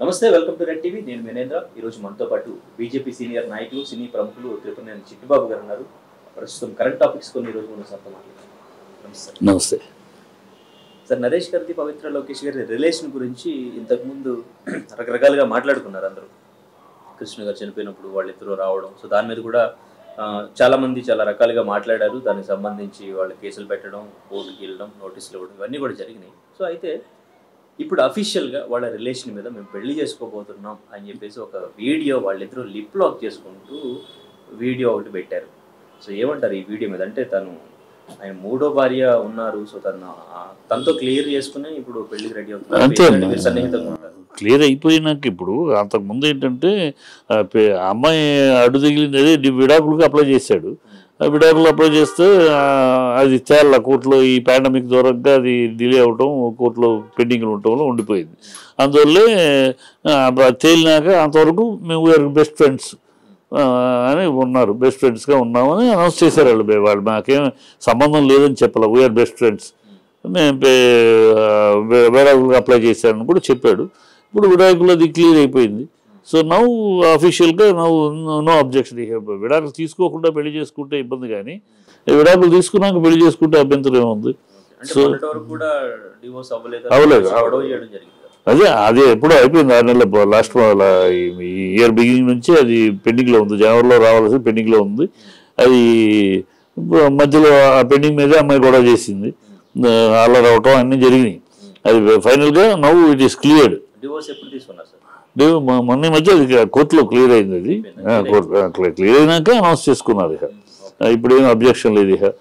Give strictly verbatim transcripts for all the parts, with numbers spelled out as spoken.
నమస్తే, welcome to red TV. నేను మేనేంద్ర. ఈరోజు మనతో పాటు బీజేపీ సీనియర్ నాయకులు, సినీ ప్రముఖులు తిరుపతి చిట్టి బాబు గారు ఉన్నారు. ప్రస్తుతం కరెంట్ టాపిక్స్ కొన్ని ఈరోజు మనం సొంత మాట్లాడుతున్నాం. నమస్తే. నమస్తే సార్. నరేష్ గారిది పవిత్ర లోకేష్ గారి రిలేషన్ గురించి ఇంతకుముందు రకరకాలుగా మాట్లాడుకున్నారు అందరూ. కృష్ణ గారు చనిపోయినప్పుడు వాళ్ళిద్దరూ రావడం, సో దాని మీద కూడా చాలామంది చాలా రకాలుగా మాట్లాడారు. దానికి సంబంధించి వాళ్ళు కేసులు పెట్టడం, కోర్టుకి వెళ్ళడం, నోటీసులు ఇవ్వడం, ఇవన్నీ కూడా జరిగినాయి. సో అయితే ఇప్పుడు అఫీషియల్గా వాళ్ళ రిలేషన్ మీద మేము పెళ్లి చేసుకోబోతున్నాం అని చెప్పేసి ఒక వీడియో వాళ్ళిద్దరూ లిప్ లాక్ చేసుకుంటూ వీడియో ఒకటి పెట్టారు. సో ఏమంటారు ఈ వీడియో మీద? అంటే తను ఆయన మూడో భార్య ఉన్నారు, సో తను తనతో క్లియర్ చేసుకుని ఇప్పుడు పెళ్లికి రెడీ అవుతున్నారు, సన్నిహితంగా ఉంటారు. క్లియర్ అయిపోయినాక ఇప్పుడు అంతకుముందు ఏంటంటే అమ్మాయి అడ్డు తగిలింది, అదే విడాకులకు అప్లై చేశాడు. ఆ విడాకులు అప్లై చేస్తే అది తేళ్ళ కోర్టులో ఈ పాండమిక్ దూరంగా అది డిలే అవటం, కోర్టులో పెండింగ్లు ఉండటంలో ఉండిపోయింది. అందువల్లే తేలినాక అంతవరకు మేము వీఆర్ బెస్ట్ ఫ్రెండ్స్ అని ఉన్నారు, బెస్ట్ ఫ్రెండ్స్గా ఉన్నామని అనౌన్స్ చేశారు వాళ్ళు. వాళ్ళు మాకేం సంబంధం లేదని చెప్పాలి, వీఆర్ బెస్ట్ ఫ్రెండ్స్, మేము విడాకులకు అప్లై చేశారని కూడా చెప్పాడు. ఇప్పుడు విడాకులు అది క్లియర్ అయిపోయింది. సో నౌ అఫీషియల్గా నౌ నో అబ్జెక్షన్. విడాకులు తీసుకోకుండా పెళ్లి చేసుకుంటే ఇబ్బంది, కానీ విడాకులు తీసుకున్నాక పెళ్లి చేసుకుంటే అభ్యంతరం ఏముంది? సో అవ్వలేదు, అదే అదే ఎప్పుడో అయిపోయింది. ఆరు నెలల లాస్ట్ ఈ ఇయర్ బిగినింగ్ నుంచి అది పెండింగ్లో ఉంది. జనవరిలో రావాల్సి పెండింగ్లో ఉంది. అది మధ్యలో ఆ పెండింగ్ మీదే అమ్మాయి గొడవ చేసింది, అలా రావటం అన్నీ జరిగినాయి. అది ఫైనల్గా now it is cleared. Divorce ఎప్పుడు తీసుకున్నారు సార్? మొన్న మధ్య అది కోర్టులో క్లియర్ అయింది. అది క్లియర్ అయినాక అనౌన్స్ చేసుకున్నారు. ఇక ఇప్పుడు ఏం అబ్జెక్షన్ లేదు. ఇక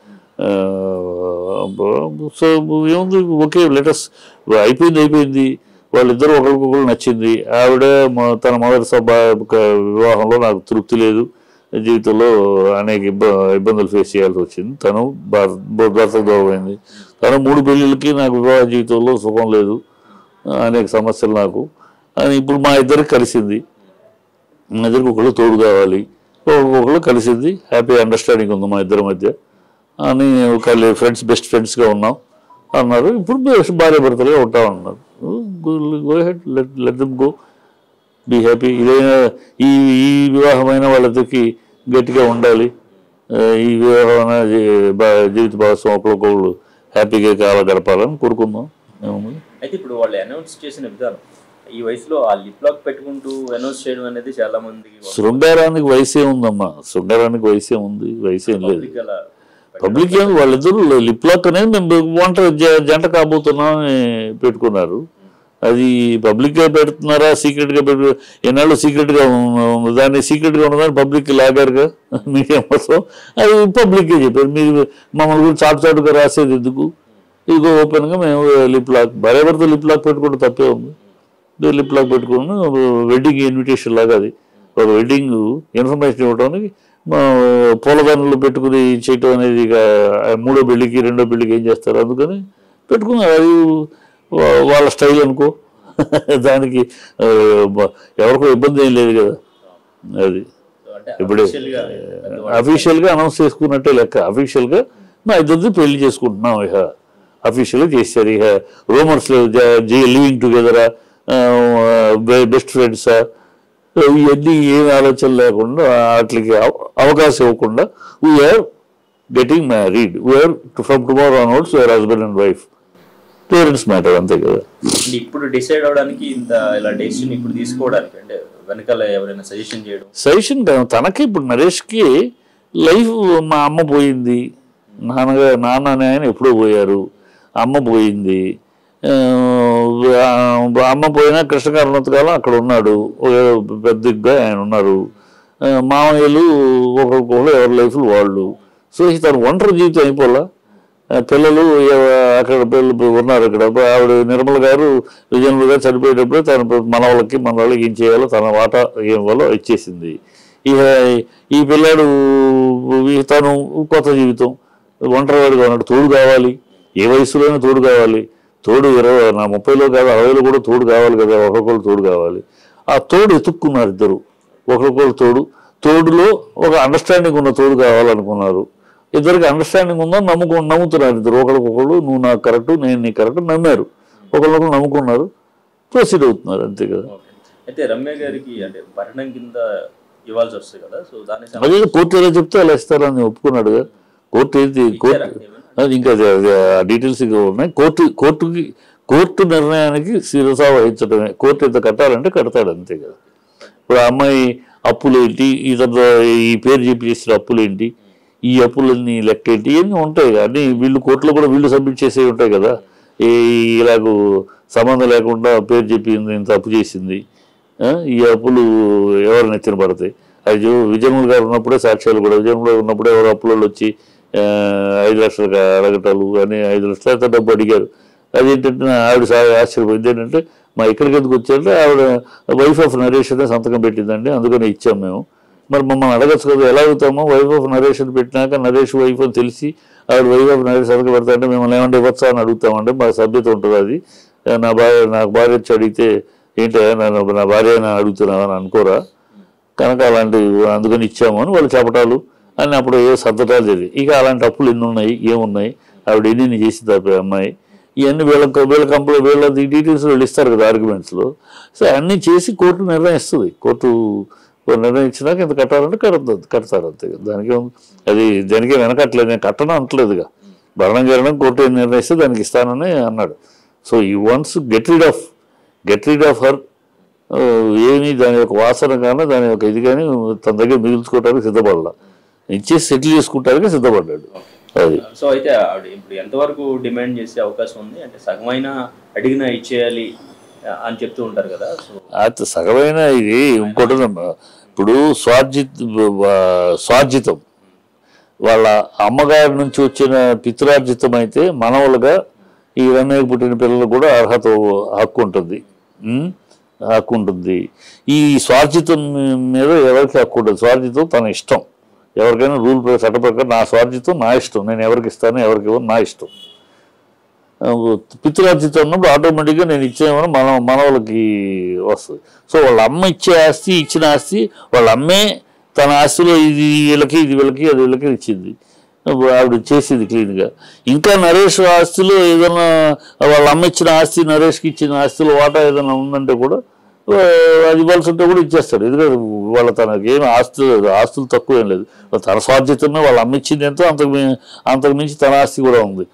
సో ఏముంది, ఓకే లెటర్స్ అయిపోయింది అయిపోయింది వాళ్ళిద్దరూ ఒకరికొకరు నచ్చింది. ఆవిడ తన మొదటి సభ వివాహంలో నాకు తృప్తి లేదు, జీవితంలో అనేక ఇబ్బ ఇబ్బందులు ఫేస్ చేయాల్సి వచ్చింది. తను భర్త దూరమైంది. తను మూడు పెళ్ళిళ్ళకి నాకు వివాహ జీవితంలో సుఖం లేదు, అనేక సమస్యలు నాకు అని ఇప్పుడు మా ఇద్దరికి కలిసింది. మా ఇద్దరికి ఒకళ్ళు తోడు కావాలి, ఒకళ్ళు కలిసింది, హ్యాపీ అండర్స్టాండింగ్ ఉంది మా ఇద్దరి మధ్య అని ఒక ఫ్రెండ్స్ బెస్ట్ ఫ్రెండ్స్గా ఉన్నాం అన్నారు. ఇప్పుడు భార్య భర్తలుగా ఉంటామన్నారు. Go ahead, let let them go, be happy. ఇదైనా ఈ ఈ వివాహమైన వాళ్ళకి గట్టిగా ఉండాలి. ఈ వివాహం జీవిత భాగస్వామి ఒకరికొకళ్ళు హ్యాపీగా కాల గడపాలని కోరుకుందాం. ఏముంది అయితే ఇప్పుడు వాళ్ళు అనౌన్స్ చేసిన విధానం, ఈ వయసులో ఆ లిప్ లాక్ పెట్టుకుంటూ అనౌన్స్ చేయడం అనేది చాలా మంది. శృంగారానికి వయసే ఉందమ్మా, శృంగారానికి వయసే ఉంది, వయసేం లేదు. పబ్లిక్ ఏమి వాళ్ళిద్దరూ లిప్ లాక్ అనేది మేము వంట జంట కాబోతున్నాం అని పెట్టుకున్నారు. అది పబ్లిక్గా పెడుతున్నారా సీక్రెట్గా పెట్టు? ఎన్నాళ్ళు సీక్రెట్గా దాన్ని సీక్రెట్గా ఉన్నదాన్ని పబ్లిక్ లాగారుగా మీడియా మొత్తం. అది పబ్లిక్గా చెప్పారు. మీరు మమ్మల్ని గురించి చాటు చాటుగా రాసేది ఎందుకు? ఇదిగో ఓపెన్గా మేము లిప్ లాక్, భార్య భర్త లిప్ లాక్ పెట్టుకుంటే తప్పే ఉంది. లిప్ లాక్ పెట్టుకుని వెడ్డింగ్ ఇన్విటేషన్ లాగా, అది ఒక వెడ్డింగ్ ఇన్ఫర్మేషన్ ఇవ్వడానికి పూలదండలు పెట్టుకుని చేయటం అనేది ఇక మూడో పెళ్ళికి రెండో పెళ్ళికి ఏం చేస్తారు, అందుకని పెట్టుకున్నారు. అది వాళ్ళ స్టైల్ అనుకో, దానికి ఎవరికో ఇబ్బంది ఏం లేదు కదా. అది ఇప్పుడు అఫీషియల్గా అనౌన్స్ చేసుకున్నట్టే లెక్క. అఫీషియల్గా మా ఇద్దరిది పెళ్లి చేసుకుంటున్నాం. ఇక అఫీషియల్గా చేశారు. ఇక రూమర్స్ లివింగ్ టుగెదరా, బెస్ట్ ఫ్రెండ్సా, ఇవన్నీ ఏమి ఆలోచన లేకుండా వాటికి అవకాశం ఇవ్వకుండా we are getting married, we are from tomorrow onwards we are husband and wife. Parents matter అంతే కదా. ఇప్పుడు డిసైడ్ అవడానికి ఇంత ఇలా డెసిషన్ ఇప్పుడు తీసుకోవడానికి అంటే వెనకాల ఎవరైనా సజెషన్ చేయడం? సజెషన్ కాదు, తనకి ఇప్పుడు నరేష్కి లైఫ్, మా అమ్మ పోయింది, నాన్నగా నాన్న ఆయన ఎప్పుడో పోయారు, అమ్మ పోయింది. అమ్మ పోయినా కృష్ణగారు ఉన్నంతకాలం అక్కడ ఉన్నాడు, పెద్దగా ఆయన ఉన్నారు. మామయ్యలు ఒకరికొకరు ఎవరి లైఫ్లు వాళ్ళు. సో తను ఒంటరి జీవితం అయిపోలా. పిల్లలు అక్కడ పిల్లలు ఉన్నారు. అక్కడ ఆవిడ నిర్మల గారు విజయనగరం గారు చనిపోయేటప్పుడు తన మన వాళ్ళకి మన వాళ్ళకి ఏం చేయాలో తన వాటా ఏం వాళ్ళో ఇచ్చేసింది. ఇక ఈ పిల్లాడు తను కొత్త జీవితం, ఒంటరివాడిగా ఉన్నాడు. తోడు కావాలి, ఏ వయసులోనే తోడు కావాలి. తోడు ఇరవై నా ముప్పైలో కాదు అరవైలో కూడా తోడు కావాలి కదా, ఒకరికొకరు తోడు కావాలి. ఆ తోడు ఎత్తుక్కున్నారు ఇద్దరు, ఒకరికొకరు తోడు. తోడులో ఒక అండర్స్టాండింగ్ ఉన్న తోడు కావాలనుకున్నారు. ఇద్దరికి అండర్స్టాండింగ్ ఉందని నమ్ముకు నమ్ముతున్నారు ఇద్దరు. ఒకరికొకరు నువ్వు నాకు కరెక్ట్, నేను నీ కరెక్ట్ నమ్మారు, ఒకరికొకరు నమ్ముకున్నారు, ప్రొసీడ్ అవుతున్నారు, అంతే కదా. అయితే రమ్య గారికి అంటే భరణం కింద ఇవ్వాల్సి వస్తుంది కదా, సో దాని అదే కోర్టు ఎలా చెప్తే అలా ఇస్తారని ఒప్పుకున్నాడు. కోర్టు ఏంటి కోర్టు ఇంకా డీటెయిల్స్ ఉన్నాయి. కోర్టు కోర్టుకి కోర్టు నిర్ణయానికి శిరసా వహించడమే. కోర్టు ఎంత కట్టాలంటే కడతాడు, అంతే కదా. ఇప్పుడు ఆ అమ్మాయి అప్పులేంటి, ఇతర ఈ పేరు చెప్పి చేసిన అప్పులేంటి, ఈ అప్పులన్నీ లెక్క ఏంటి, ఇవన్నీ ఉంటాయి. అన్నీ వీళ్ళు కోర్టులో కూడా వీళ్ళు సబ్మిట్ చేసేవి ఉంటాయి కదా. ఈ ఇలాగూ సంబంధం లేకుండా పేరు చెప్పి ఇంత అప్పు చేసింది, ఈ అప్పులు ఎవరు నెత్తిన పడతాయి. అది విజయములు గారు ఉన్నప్పుడే సాక్ష్యాలు కూడా, విజయములు ఉన్నప్పుడే ఎవరు అప్పులలో వచ్చి ఐదు లక్షలు అడగటాలు అని ఐదు లక్షల ఎంత డబ్బు అడిగారు. అదేంటంటే ఆవిడ ఆశ్చర్యపోయింది. ఏంటంటే మా ఇక్కడికి ఎందుకు వచ్చారంటే ఆవిడ వైఫ్ ఆఫ్ నరేష్ అనే సంతకం పెట్టిందండి, అందుకని ఇచ్చాం మేము. మరి మమ్మల్ని అడగచ్చు కదా, ఎలా అడుగుతామో? వైఫ్ ఆఫ్ నరేష్ అని పెట్టినాక నరేష్ వైఫ్ అని తెలిసి ఆవిడ వైఫ్ ఆఫ్ నరేష్ సంతకం పెడతాంటే మిమ్మల్ని ఏమంటే ఇవ్వచ్చా అని అడుగుతామంటే మా సభ్యత ఉంటుంది. అది నా భార్య నాకు భార్య వచ్చి అడిగితే ఏంటో నా భార్య అని అడుగుతున్నావు అని అనుకోరా, కనుక అలాంటి అందుకని ఇచ్చాము అని వాళ్ళు చెప్పటాలు అని అప్పుడు ఏ సర్దటాలు జరిగి. ఇక అలాంటి అప్పులు ఎన్ని ఉన్నాయి, ఏమున్నాయి, ఆవిడ ఎన్ని చేసి తప్పే అమ్మాయి, ఇవన్నీ వీళ్ళ వీళ్ళ కంపెనీ వీళ్ళ డీటెయిల్స్ వీళ్ళు ఇస్తారు కదా ఆర్గ్యుమెంట్స్లో. సో అన్నీ చేసి కోర్టు నిర్ణయిస్తుంది. కోర్టు నిర్ణయించినాక ఇంత కట్టాలంటే కడతారు కడతారు అంతే. దానికి అది దానికే వెనకట్లేదు, నేను కట్టడం అంటలేదుగా. భరణం గరణం కోర్టు ఏం నిర్ణయిస్తే దానికి ఇస్తానని అన్నాడు. సో ఈ once get rid of get rid of her, ఏమి దాని యొక్క వాసన కానీ దాని యొక్క ఇది కానీ తన దగ్గర మిగుల్చుకోవడానికి సిద్ధపడాల, ఇచ్చేసి సెటిల్ చేసుకుంటానికి సిద్ధపడ్డాడు. అది సో అయితే ఇప్పుడు ఎంతవరకు డిమాండ్ చేసే అవకాశం ఉంది? అంటే సగమైన అడిగినా ఇచ్చేయాలి అని చెప్తూ ఉంటారు కదా. అయితే సగమైన ఇది ఇంకోటి ఇప్పుడు స్వార్జిత స్వార్జితం వాళ్ళ అమ్మగారి నుంచి వచ్చిన పితృార్జితం అయితే మనవలుగా ఈ రమ్యకు పుట్టిన పిల్లలు కూడా అర్హత హక్కు ఉంటుంది హక్కు ఉంటుంది ఈ స్వార్జితం మీద ఎవరికి హక్కు ఉంటుంది? స్వార్జితం తన ఇష్టం. ఎవరికైనా రూల్ చట్ట ప్రకారం నా స్వార్జితం నా ఇష్టం, నేను ఎవరికి ఇస్తాను ఎవరికి ఇవ్వను నా ఇష్టం. పితృార్జితం ఉన్నప్పుడు ఆటోమేటిక్గా నేను ఇచ్చేమని మన మనవలకి వస్తుంది. సో వాళ్ళ అమ్మ ఇచ్చే ఆస్తి ఇచ్చిన ఆస్తి వాళ్ళ అమ్మే తన ఆస్తిలో ఇది వీళ్ళకి ఇది వీళ్ళకి అది వీళ్ళకి ఇచ్చింది, ఆవిడ చేసింది క్లీన్గా. ఇంకా నరేష్ ఆస్తిలో ఏదైనా వాళ్ళ అమ్మ ఇచ్చిన ఆస్తి నరేష్కి ఇచ్చిన ఆస్తిలో వాటా ఏదైనా ఉందంటే కూడా అది ఇవ్వాల్సి ఉంటే కూడా ఇచ్చేస్తాడు. ఎందుకంటే వాళ్ళ తనకి ఏమి ఆస్తులు లేదు, ఆస్తులు తక్కువ ఏం లేదు. తన స్వార్జితమే వాళ్ళ అమ్మ ఇచ్చింది ఎంతో అంతకు అంతకు మించి తన ఆస్తి కూడా ఉంది.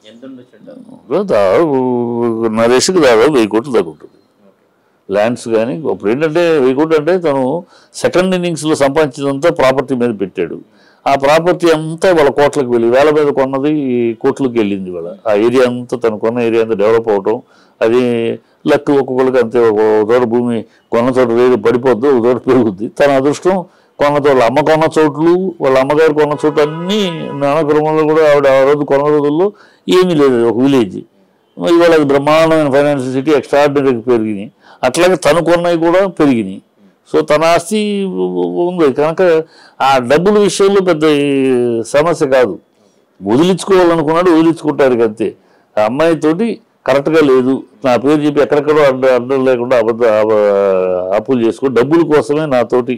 నరేష్కి దాదాపు వెయ్యి కోట్లు తగ్గుంటుంది ల్యాండ్స్. కానీ ఇప్పుడు ఏంటంటే వెయ్యి కోట్లు అంటే తను సెకండ్ ఇన్నింగ్స్లో సంపాదించినంతా ప్రాపర్టీ మీద పెట్టాడు. ఆ ప్రాపర్టీ అంతా వాళ్ళ కోట్లకు వెళ్ళి వేల మీద కొన్నది కోట్లకు వెళ్ళింది. వాళ్ళ ఆ ఏరియా అంతా తను కొన్న ఏరియా అంతా డెవలప్ అవటం, అది లక్ ఒక్కొక్కరికి అంతే. ఒక చోట భూమి కొన్న చోట రేటు పడిపోద్దు, ఒక చోట పెరుగుద్ది. తన అదృష్టం కొన్న చోట్ల అమ్మ కొన్న చోట్లు వాళ్ళ అమ్మగారు కొన్న చోట్లు అన్నీ నానక్రమంలో కూడా ఆవిడ ఆ రోజు కొన్న రోజుల్లో ఏమీ లేదు, ఒక విలేజ్. ఇవాళ అది బ్రహ్మాండమైన ఫైనాన్షియల్ సిటీ ఎక్స్ట్రాడినరీగా పెరిగినాయి. అట్లాగే తను కొన్నవి కూడా పెరిగినాయి. సో తన ఆస్తి ఉంది కనుక ఆ డబ్బుల విషయంలో పెద్ద సమస్య కాదు. వదిలించుకోవాలనుకున్నాడు, వదిలించుకుంటారు అంతే. ఆ అమ్మాయితోటి కరెక్ట్గా లేదు, నా పేరు చెప్పి ఎక్కడెక్కడో అడ్డ అడ్డం లేకుండా అబద్ధ అప్పులు చేసుకుని డబ్బుల కోసమే నాతోటి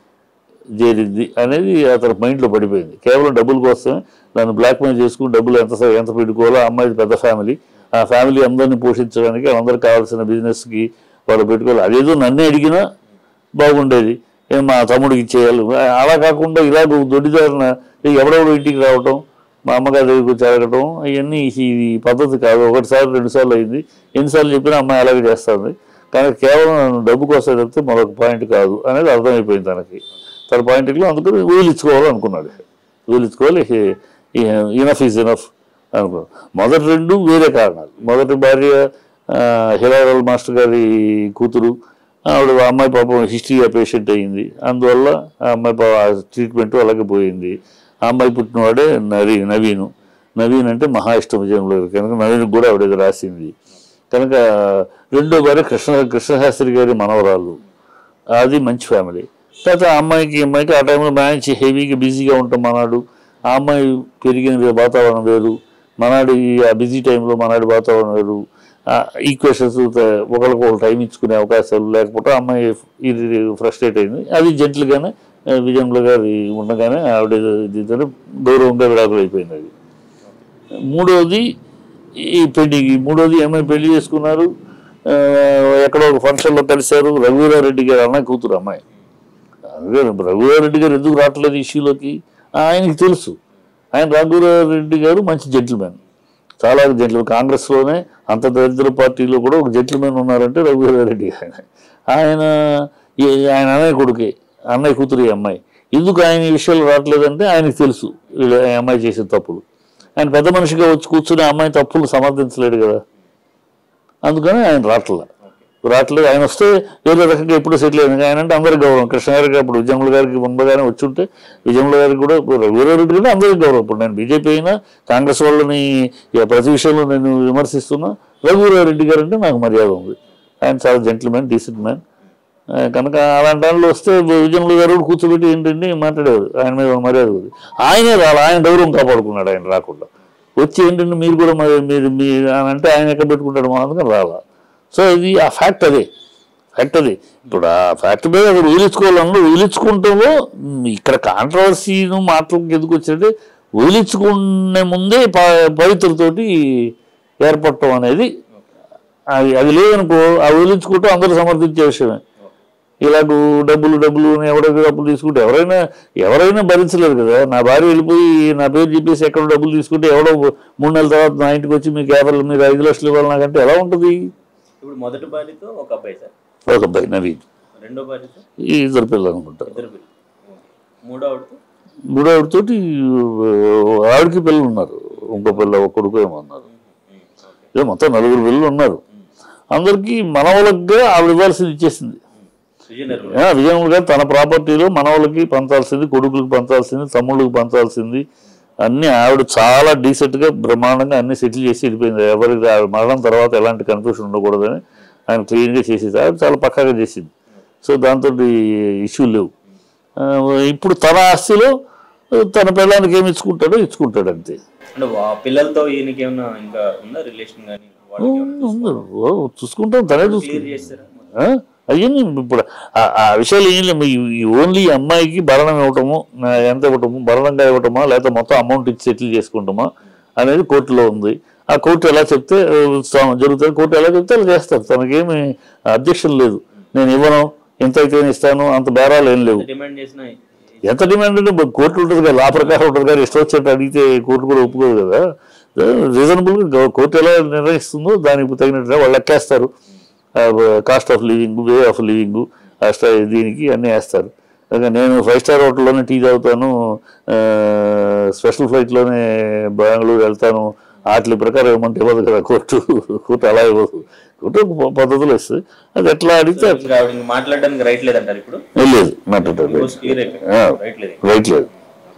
చేరింది అనేది అతని మైండ్లో పడిపోయింది. కేవలం డబ్బుల కోసమే నన్ను బ్లాక్మెయిల్ చేసుకుని డబ్బులు ఎంత ఎంత పెట్టుకోవాలో. అమ్మాయి పెద్ద ఫ్యామిలీ, ఆ ఫ్యామిలీ అందరినీ పోషించడానికి అందరికి కావాల్సిన బిజినెస్కి వాళ్ళు పెట్టుకోవాలి. అదేదో నన్నే అడిగినా బాగుండేది, మా తమ్ముడికి ఇచ్చేయాలి. అలా కాకుండా ఇలాగ దొడ్డిదారిన ఎవడెవడో ఇంటికి రావటం, మా అమ్మగారి దగ్గరికి వచ్చి అడగటం, అవన్నీ ఈ పద్ధతి కాదు. ఒకటిసారి రెండు సార్లు అయింది, ఎన్నిసార్లు చెప్పినా అమ్మాయి అలాగే చేస్తుంది. కానీ కేవలం డబ్బు కోసం చెప్తే మరొక పాయింట్ కాదు అనేది అర్థమైపోయింది తనకి. తన పాయింట్లో అందుకని వదిలించుకోవాలనుకున్నాడు. వదిలించుకోవాలి, ఇనఫ్ ఈజ్ ఇనఫ్ అనుకున్నాడు. మొదటి రెండు వేరే కారణాలు. మొదటి భార్య హిలారల్ మాస్టర్ గారి కూతురు, ఆవిడ అమ్మాయి పాపం హిస్టరీ పేషెంట్ అయ్యింది, అందువల్ల ఆ అమ్మాయి ట్రీట్మెంట్ అలాగే పోయింది. ఆ అమ్మాయి పుట్టినవాడే నవీ నవీను నవీన్ అంటే మహా ఇష్టం విజయంలో కనుక నవీన్కి కూడా ఆవిడ రాసింది కనుక. రెండో భార్య కృష్ణ కృష్ణశాస్త్రి గారి మనవరాలు, అది మంచి ఫ్యామిలీ. తర్వాత ఆ అమ్మాయికి అమ్మాయికి ఆ టైంలో మ్యాచ్ హెవీగా బిజీగా ఉంటాం మనాడు. ఆ అమ్మాయి పెరిగిన వాతావరణం వేరు, మనాడు ఆ బిజీ టైంలో మనాడు వాతావరణం వేరు. ఈక్వేషన్స్ ఒకరికి ఒక టైం ఇచ్చుకునే అవకాశాలు లేకపోతే అమ్మాయి ఇది ఫ్రస్ట్రేట్ అయింది. అది జెంట్లుగానే విజయంలో గారి ఉండగానే ఆవిడ దీంతో గౌరవంగా విడాకులు అయిపోయింది. అది మూడవది ఈ పెళ్లి మూడవది అమ్మాయి పెళ్లి చేసుకున్నారు. ఎక్కడో ఒక ఫంక్షన్లో కలిశారు. రఘువీరారెడ్డి గారు అన్న కూతురు అమ్మాయి. రఘువీరారెడ్డి గారు ఎందుకు రావట్లేదు ఇష్యూలోకి ఆయనకి తెలుసు. ఆయన రఘువీరారెడ్డి గారు మంచి జెంటిల్మెన్, చాలా జెంటిల్మెన్. కాంగ్రెస్లోనే అంత దరిద్ర పార్టీలో కూడా ఒక జెంటిల్మెన్ ఉన్నారంటే రఘువీరారెడ్డి. ఆయన ఆయన ఆయన అన్నయ్య కొడుకే, అన్నయ్య కూతురు ఈ అమ్మాయి. ఎందుకు ఆయన ఈ విషయాలు రావట్లేదంటే ఆయనకు తెలుసు ఈ అమ్మాయి చేసే తప్పులు. ఆయన పెద్ద మనిషిగా వచ్చి కూర్చుని అమ్మాయి తప్పులు సమర్థించలేడు కదా, అందుకని ఆయన రావట్లేదు రావట్లేదు ఆయన వస్తే ఏదో రకంగా ఎప్పుడూ సెటిల్ అయింది. ఆయన అంటే అందరికి గౌరవం. కృష్ణ గారికి అప్పుడు విజయముల గారికి ముందుగానే వచ్చి ఉంటే విజయముల గారికి కూడా వీరారెడ్డి కూడా అందరికి గౌరవం. ఇప్పుడు నేను బీజేపీ అయినా కాంగ్రెస్ వాళ్ళని ప్రతి విషయంలో నేను విమర్శిస్తున్నా, రఘువీరారెడ్డి గారు అంటే నాకు మర్యాద ఉంది. ఆయన చాలా జెంటిల్మెన్, డీసెంట్ మ్యాన్. కనుక అలాంటి దాంట్లో వస్తే విజయముల గారు కూడా కూర్చోబెట్టి ఏంటంటే మాట్లాడేవారు. ఆయన మీద మర్యాద ఉంది. ఆయనే రాలి ఆయన గౌరవం కాపాడుకున్నాడు. ఆయన రాకుండా వచ్చి ఏంటంటే మీరు కూడా మీరు మీరు అంటే ఆయన ఎక్కడ పెట్టుకుంటాడు మా అందుకని రాలా. సో ఇది ఆ ఫ్యాక్ట్, అదే ఫ్యాక్ట్. అది ఇప్పుడు ఆ ఫ్యాక్ట్ మీద అక్కడ వదిలించుకోవాలన్నా వదిలించుకుంటామో ఇక్కడ కాంట్రవర్సీను మాటలకు ఎందుకు వచ్చినట్టే వదిలించుకునే ముందే ప పవిత్రతోటి ఏర్పడటం అనేది అది అది లేదనుకో ఆ వదిలించుకుంటూ అందరూ సమర్థించే విషయమే. ఇలాగ డబ్బులు డబ్బులు ఎవడో డబ్బులు తీసుకుంటే ఎవరైనా ఎవరైనా భరించలేరు కదా. నా భార్య వెళ్ళిపోయి నా పేరు చెప్పేసి ఎక్కడో డబ్బులు తీసుకుంటే ఎవడో మూడు నెలల తర్వాత నా ఇంటికి వచ్చి మీకు యాభై మీరు ఐదు లక్షలు ఇవ్వాలి నాకంటే ఎలా ఉంటుంది? ఇప్పుడు మొదటి భార్యతో ఒక అబ్బాయి సార్, ఒక అబ్బాయి నవీన్. రెండో భార్యతో ఈ ఇద్దరు పిల్లలు అనుకుంటా. ఇద్దరు పిల్లలు. మూడో ఆవిడతో మూడో ఆవిడతోటి ఆవిడకి పిల్లలు ఉన్నారు. ఇంకో పిల్ల ఒక కొడుకు ఏమో ఉన్నారు. ఇదే మొత్తం నలుగురు పిల్లలు ఉన్నారు. అందరికీ మనవలకుగా ఆవిడ ఇవ్వాల్సింది ఇచ్చేసింది. విజయములు గారు తన ప్రాపర్టీలో మనవలకి పంచాల్సింది, కొడుకులకు పంచాల్సింది, తమ్ముళ్ళకి పంచాల్సింది అన్నీ ఆవిడ చాలా డీసెంట్గా బ్రహ్మాండంగా అన్ని సెటిల్ చేసి వెళ్ళిపోయింది. ఎవరికి ఆవిడ మరణం తర్వాత ఎలాంటి కన్ఫ్యూషన్ ఉండకూడదని ఆయన క్లీన్గా చేసేది. ఆవిడ చాలా పక్కాగా చేసింది. సో దాంతో ఇష్యూ లేవు. ఇప్పుడు తన ఆస్తిలో తన పిల్లలకి ఏమి ఇచ్చుకుంటాడో ఇచ్చుకుంటాడు అంతే. పిల్లలతో ఈయనకి ఏమన్నా ఇంకా ఉందా రిలేషన్ కానీ? చూసుకుంటాం, తనే చూసుకుంటాం. అవన్నీ ఇప్పుడు ఆ విషయాలు ఏం లేవు. ఓన్లీ అమ్మాయికి భరణం ఇవ్వటము, ఎంత ఇవ్వటము, భరణంగా ఇవ్వటమా లేకపోతే మొత్తం అమౌంట్ ఇచ్చి సెటిల్ చేసుకుంటామా అనేది కోర్టులో ఉంది. ఆ కోర్టు ఎలా చెప్తే జరుగుతుంది, కోర్టు ఎలా చెప్తే అలా చేస్తారు. తనకేమి అబ్జెక్షన్ లేదు. నేను ఇవ్వను, ఎంత అయితే ఇస్తాను, అంత బేరాలు ఏం లేవు. ఎంత డిమాండ్ అంటే కోర్టు ఉంటుంది కదా, లా ప్రకారం ఉంటుంది కదా. ఇష్టం వచ్చేట్టు అడిగితే కోర్టు కూడా ఒప్పుకోదు కదా. రీజనబుల్గా కోర్టు ఎలా నిర్ణయిస్తుందో దానికి తగినట్టుగా వాళ్ళు ఎక్కేస్తారు. Cost of living, way of living, అస్ట్రా దీనికి అన్నీ వేస్తారు. నేను ఫైవ్ స్టార్ హోటల్లోనే టీ తాగుతాను, స్పెషల్ ఫ్లైట్లోనే బెంగళూరు వెళ్తాను, వాటి ప్రకారం ఏమంటే ఇవ్వదు కదా కోర్టు. కోర్టు అలా ఇవ్వదు. కోర్టు పద్ధతులు వస్తుంది. అది ఎట్లా అడిగితే మాట్లాడడానికి రైట్ లేదంటారు. ఇప్పుడు లేదు, మాట్లాడటానికి రైట్ లేదు.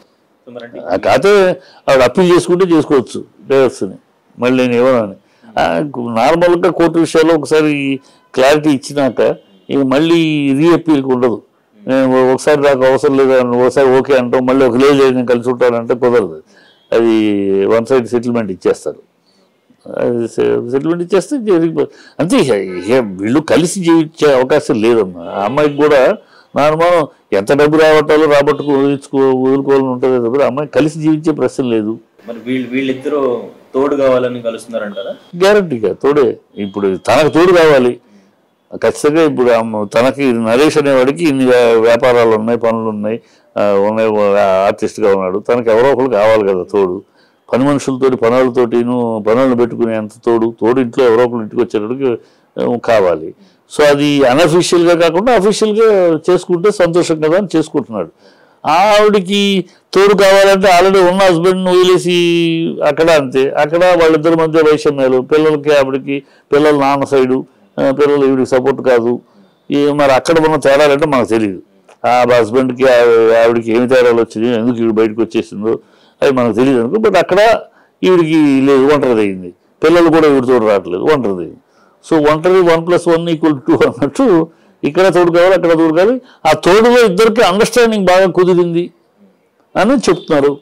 కాకపోతే ఆవిడ అప్పీల్ చేసుకుంటే చేసుకోవచ్చు డైవర్స్ని. మళ్ళీ నేను ఇవ్వనని నార్మల్గా కోర్టు విషయాల్లో ఒకసారి క్లారిటీ ఇచ్చినాక ఇక మళ్ళీ రీఅప్పీల్కి ఉండదు. నేను ఒకసారి నాకు అవసరం లేదు, ఒకసారి ఓకే అంటాం, మళ్ళీ ఒక లేదు నేను కలిసి ఉంటానంటే కుదరదు. అది వన్ సైడ్ సెటిల్మెంట్ ఇచ్చేస్తారు. అది సెటిల్మెంట్ ఇచ్చేస్తే అంతే. వీళ్ళు కలిసి జీవించే అవకాశం లేదమ్మా. ఆ అమ్మాయికి కూడా నార్మల్ ఎంత డబ్బు రాబట్టాలో రాబట్టుకు వదిలించుకో వదులుకోవాలని ఉంటుంది తప్ప అమ్మాయి కలిసి జీవించే ప్రశ్న లేదు. మరి వీళ్ళు వీళ్ళిద్దరూ తోడు కావాలని కలుస్తున్నారంటారా? గ్యారంటీగా తోడే. ఇప్పుడు తనకు తోడు కావాలి ఖచ్చితంగా. ఇప్పుడు తనకి నరేష్ అనేవాడికి ఇన్ని వ్యాపారాలు ఉన్నాయి, పనులు ఉన్నాయి, ఉన్నాయి, ఆర్టిస్ట్గా ఉన్నాడు. తనకి ఎవరో ఒకరు కావాలి కదా తోడు. పని మనుషులతోటి పనులతోటిను పనులను పెట్టుకునే అంత తోడు తోడు ఇంట్లో ఎవరో ఒకరు ఇంటికి వచ్చేటప్పటికి కావాలి. సో అది అన్అఫీషియల్గా కాకుండా అఫీషియల్గా చేసుకుంటే సంతోషం కదా అని చేసుకుంటున్నాడు. ఆవిడికి తోడు కావాలంటే ఆల్రెడీ ఉన్న హస్బెండ్ని వదిలేసి అక్కడ అంతే. అక్కడ వాళ్ళిద్దరి మధ్య వైషమ్యాలు, పిల్లలకి ఆవిడకి పిల్లల నాన్న సైడు, పిల్లలు ఈవిడికి సపోర్ట్ కాదు. మరి అక్కడ ఉన్న తేడాలంటే మనకు తెలియదు. ఆ హస్బెండ్కి ఆవిడకి ఏమి తేడాలు వచ్చింది, ఎందుకు ఈవిడ బయటకు వచ్చేసిందో అది మనకు తెలియదు అనుకో. బట్ అక్కడ ఈవిడికి లేదు, ఒంటరిది అయింది. పిల్లలు కూడా ఈవిడ తోడు రావట్లేదు, ఒంటరిది. సో ఒంటరి one plus one equal two అన్నట్టు ఇక్కడ తోడు కావాలి, అక్కడ తోడు కావాలి. ఆ తోడులో ఇద్దరికి అండర్స్టాండింగ్ బాగా కుదిరింది అని చెప్తున్నారు.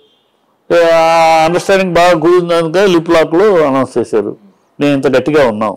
ఆ అండర్స్టాండింగ్ బాగా కుదిరింది కనుక లిప్ లాక్లో అనౌన్స్ చేశారు, నేను ఇంత గట్టిగా ఉన్నాం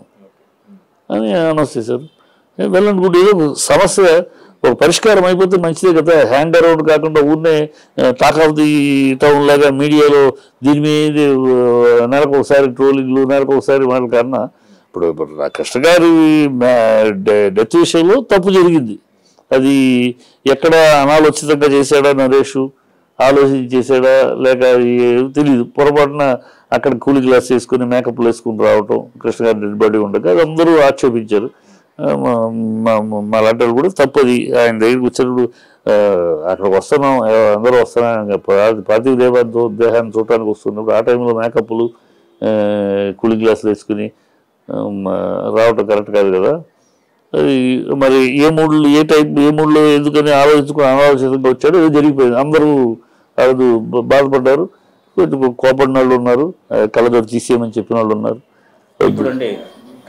అని అనౌన్స్ చేశారు. Well and good. ఏదో సమస్య ఒక పరిష్కారం అయిపోతే మంచిదే కదా. హ్యాండ్ అరౌండ్ కాకుండా ఊరినే టాక్ ఆఫ్ ది టౌన్ లాగా మీడియాలో దీని మీద నెలకు ఒకసారి ట్రోలింగ్లు, నెలకు ఒకసారి వాళ్ళ కన్నా ఇప్పుడు కృష్ణ గారి డెత్ విషయంలో తప్పు జరిగింది. అది ఎక్కడ అనాలోచితంగా చేశాడా నరేష్, ఆలోచించి చేశాడా లేక తెలియదు. పొరపాటున అక్కడ కూలి గ్లాస్ వేసుకుని మేకప్లు వేసుకుని రావటం, కృష్ణ గారి డెడ్ బాడీ ఉండగా అది అందరూ ఆక్షేపించారు. మా లాంటి వాళ్ళు కూడా తప్పది. ఆయన దగ్గరికి వచ్చినప్పుడు అక్కడికి వస్తున్నాం, అందరూ వస్తున్నాం, పార్థివ దేవ దేహాన్ని చూడటానికి వస్తున్నప్పుడు ఆ టైంలో మేకప్లు కూలి గ్లాసులు వేసుకుని రావటం కరెక్ట్ కాదు కదా. అది మరి ఏ మూడ్లు ఏ టైప్ ఏ మూడ్లో ఎందుకని ఆలోచించుకుని అనాలోచితంగా వచ్చాడో ఏదో జరిగిపోయింది. అందరూ అది బాధపడ్డారు. కొంచెం కోపడిన వాళ్ళు ఉన్నారు, కళ్ళజోడు తీసేయమని చెప్పిన వాళ్ళు ఉన్నారు. ఇప్పుడు అంటే